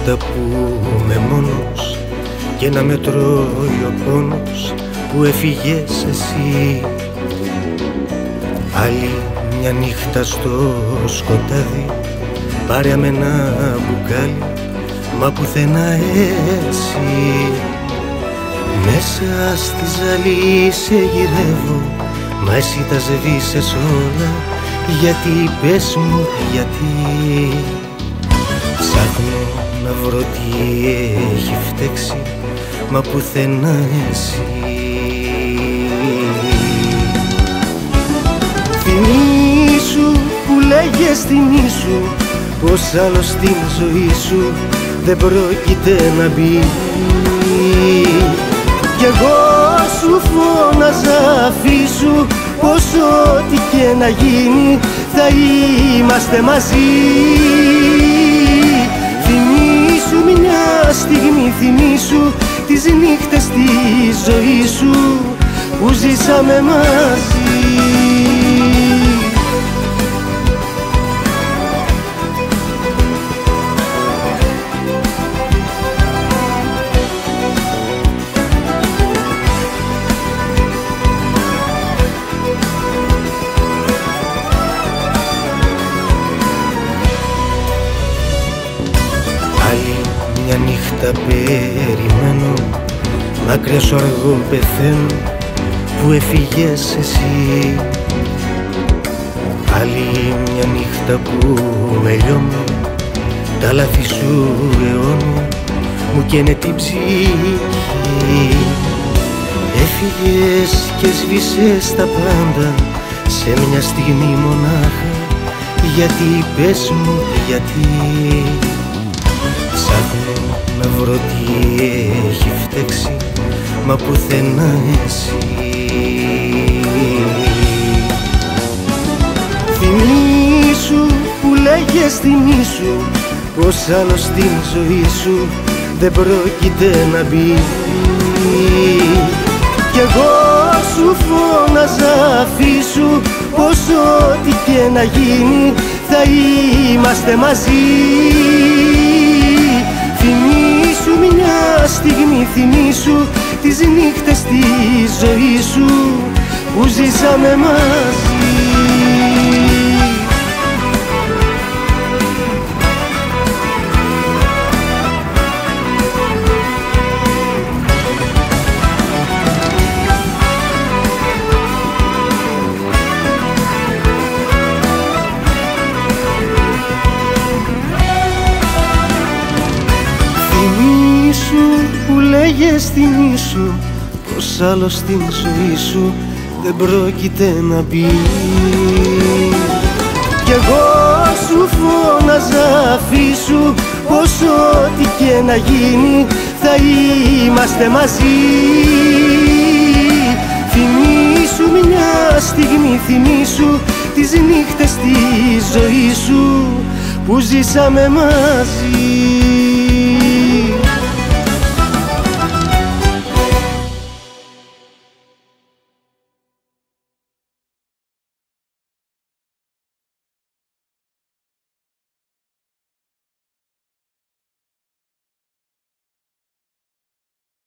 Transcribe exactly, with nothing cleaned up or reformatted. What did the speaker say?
νύχτα που είμαι μόνος και να με τρώει ο πόνος που έφυγες εσύ. Άλλη μια νύχτα στο σκοτάδι, πάρε με ένα μπουκάλι, μα πουθενά εσύ. Μέσα στη ζαλή σε γυρεύω, μα εσύ τα σβήσες όλα. Γιατί, πες μου γιατί? Ψάχνω να βρω τι έχει φταίξει, μα πουθενά εσύ. Θυμήσου που λέγες θυμήσου πως άλλο στην ζωή σου δεν πρόκειται να μπει. Κι εγώ σου φώναζα αφήσου πως ό,τι και να γίνει θα είμαστε μαζί. Θυμήσου μια στιγμή, θυμήσου τις νύχτες της ζωής σου που ζήσαμε μαζί. Άλλη μια νύχτα περιμένω, μακριά σου αργό πεθαίνω που έφυγες εσύ. Άλλη μια νύχτα που με λιώνω, τα λάθη σου αιώνω μου καίνε την ψυχή. Έφυγες και σβήσες τα πάντα σε μια στιγμή μονάχα. Γιατί, πες μου γιατί? Ψάχνω να βρω τι έχει φταίξει, μα πουθενά εσύ. Θυμήσου που λέγες θυμήσου πως άλλο στην ζωή σου δεν πρόκειται να μπει. Κι εγώ σου φώναζα αφήσου πως ό,τι και να γίνει θα είμαστε μαζί. Θυμήσου μια στιγμή, θυμήσου τις νύχτες της ζωής σου που ζήσαμε μαζί. Θυμήσου που λέγες θυμήσου πως άλλο στην ζωή σου δεν πρόκειται να μπει. Κι εγώ σου φώναζα αφήσου πως ό,τι και να γίνει θα είμαστε μαζί. Θυμήσου μια στιγμή, θυμήσου τις νύχτες της ζωής σου που ζήσαμε μαζί.